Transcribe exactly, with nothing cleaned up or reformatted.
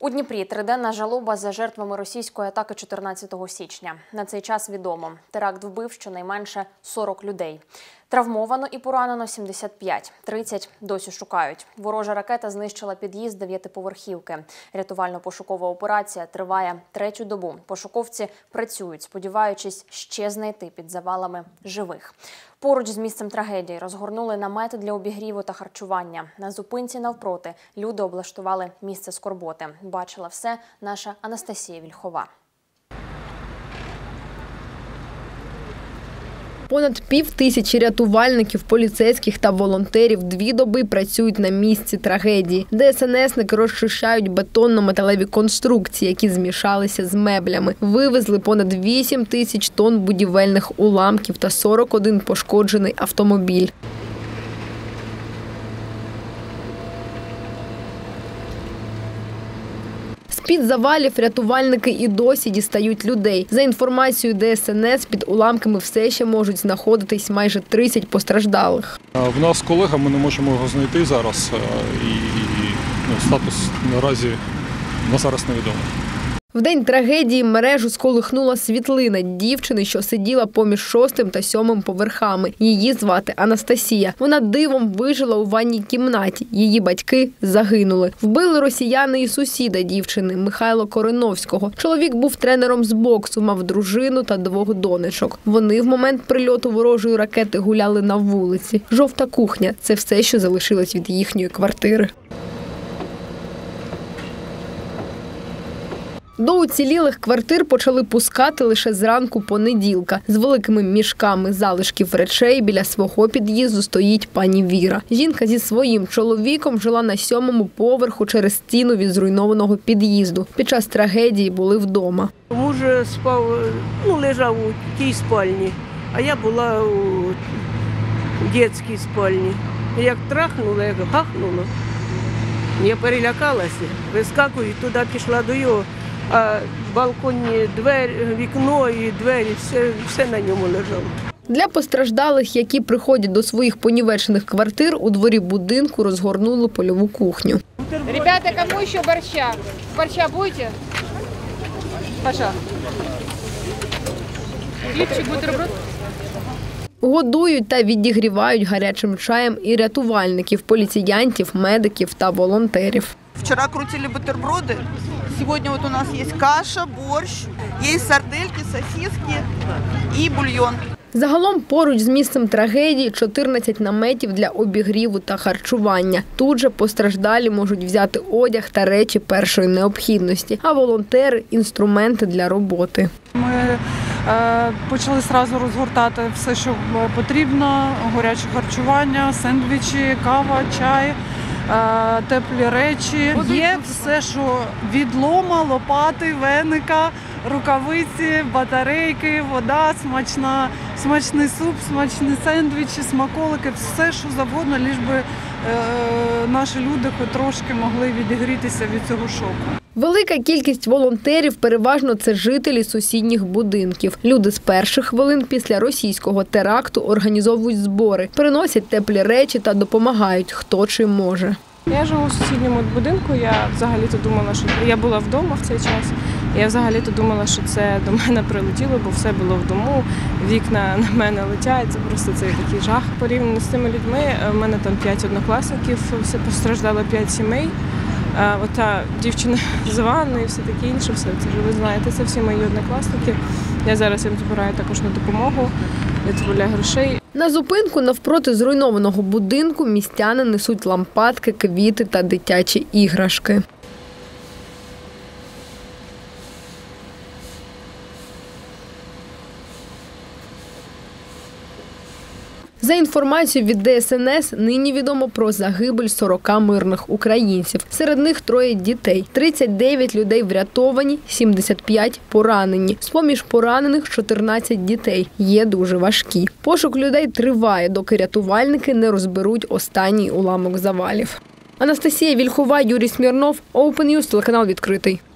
У Дніпрі триденна жалоба за жертвами російської атаки чотирнадцятого січня. На цей час відомо, теракт вбив щонайменше сорок людей. Травмовано і поранено сімдесят п'ять, тридцять досі шукають. Ворожа ракета знищила під'їзд дев'ятиповерхівки. Рятувально-пошукова операція триває третю добу. Пошуковці працюють, сподіваючись ще знайти під завалами живих. Поруч з місцем трагедії розгорнули намети для обігріву та харчування. На зупинці навпроти люди облаштували місце скорботи. Бачила все наша Анастасія Вільхова. Понад пів тисячі рятувальників, поліцейських та волонтерів дві доби працюють на місці трагедії. ДСНСники розчищають бетонно-металеві конструкції, які змішалися з меблями. Вивезли понад вісім тисяч тонн будівельних уламків та сорок один пошкоджений автомобіль. З-під завалів рятувальники і досі дістають людей. За інформацією ДСНС, під уламками все ще можуть знаходитись майже тридцять постраждалих. В нас з колегами, ми не можемо його знайти зараз, і ну, статус наразі на зараз невідомий. В день трагедії мережу сколихнула світлина дівчини, що сиділа поміж шостим та сьомим поверхами. Її звати Анастасія. Вона дивом вижила у ванній кімнаті. Її батьки загинули. Вбили росіяни і сусіда дівчини Михайла Кореновського. Чоловік був тренером з боксу, мав дружину та двох донечок. Вони в момент прильоту ворожої ракети гуляли на вулиці. Жовта кухня – це все, що залишилось від їхньої квартири. До уцілілих квартир почали пускати лише зранку понеділка. З великими мішками залишків речей біля свого під'їзду стоїть пані Віра. Жінка зі своїм чоловіком жила на сьомому поверху через стіну від зруйнованого під'їзду. Під час трагедії були вдома. Муж спав, ну, лежав у тій спальні, а я була у дитячій спальні. Як трахнула, як гахнула, я перелякалася, вискакую, туди пішла до його. А балконні двері, вікно і двері, все, все на ньому лежало. Для постраждалих, які приходять до своїх понівечених квартир, у дворі будинку розгорнули польову кухню. Ребята, кому ще борща? Борща будете? Паша. Хлібчик, бутерброд? Годують та відігрівають гарячим чаєм і рятувальників, поліціянтів, медиків та волонтерів. Вчера крутили бутерброды, сегодня вот у нас есть каша, борщ, есть сардельки, сосиски и бульон. Загалом поруч з місцем трагедії чотирнадцять наметів для обігріву та харчування. Тут же постраждалі можуть взяти одяг та речі першої необхідності, а волонтери – інструменти для роботи. Ми е, почали одразу розгортати все, що потрібно, гаряче харчування, сендвічі, кава, чай. Теплі речі. Є все, що від лома, лопати, веника, рукавиці, батарейки, вода, смачна, смачний суп, смачні сендвічі, смаколики, все, що завгодно, лиш би е, наші люди хоч трошки могли відігрітися від цього шоку. Велика кількість волонтерів переважно це жителі сусідніх будинків. Люди з перших хвилин після російського теракту організовують збори, приносять теплі речі та допомагають, хто чим може. Я живу в сусідньому будинку, я взагалі-то думала, що я була вдома в цей час. Я взагалі-то думала, що це до мене прилетіло, бо все було в дому, вікна на мене летять, це просто цей такий жах. Порівняно з цими людьми, в мене там п'ять однокласників, все постраждало п'ять сімей. Ота дівчина з ванною і все таке інше, все це вже ви знаєте, це всі мої однокласники. Я зараз їм збираю також на допомогу, відправляю грошей. На зупинку навпроти зруйнованого будинку містяни несуть лампадки, квіти та дитячі іграшки. За інформацією від ДСНС, нині відомо про загибель сорока мирних українців. Серед них троє дітей. тридцять дев'ять людей врятовані, сімдесят п'ять поранені. З-поміж поранених чотирнадцять дітей. Є дуже важкі. Пошук людей триває, доки рятувальники не розберуть останній уламок завалів. Анастасія Вільхова, Юрій Смірнов, Open News, телеканал «Відкритий».